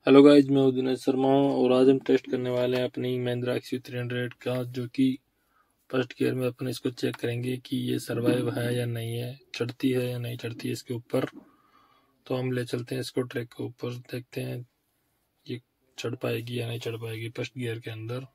Hello guys, मैं दिनेश शर्मा और आज हम टेस्ट करने वाले हैं अपनी महिंद्रा XUV300 का, जो कि फर्स्ट गियर में अपन इसको चेक करेंगे कि ये सर्वाइव है या नहीं है, चढ़ती है या नहीं चढ़ती है इसके ऊपर। तो हम ले चलते हैं इसको ट्रैक के ऊपर, देखते हैं ये चढ़ पाएगी या नहीं चढ़ पाएगी फर्स्ट गियर के अंदर।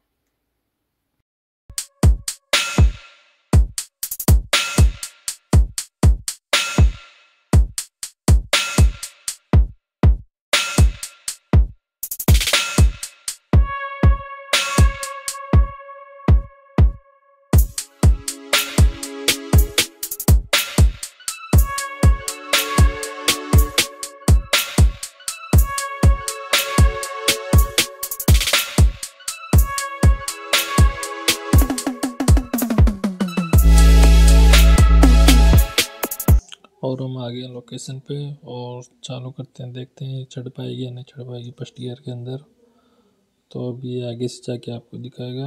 और हम आ गए लोकेशन पे और चालू करते हैं, देखते हैं चढ़ पाएगी या नहीं चढ़ पाएगी फर्स्ट गियर के अंदर। तो अभी ये आगे से जाके आपको दिखाएगा,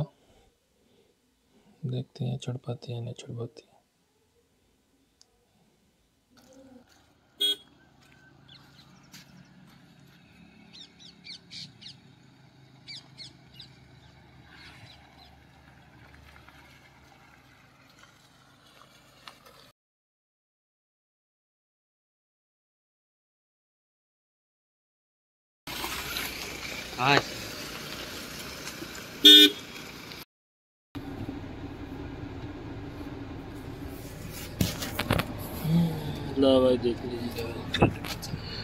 देखते हैं चढ़ पाती है या नहीं चढ़ पाती है। ला भाई, देख लीजिए।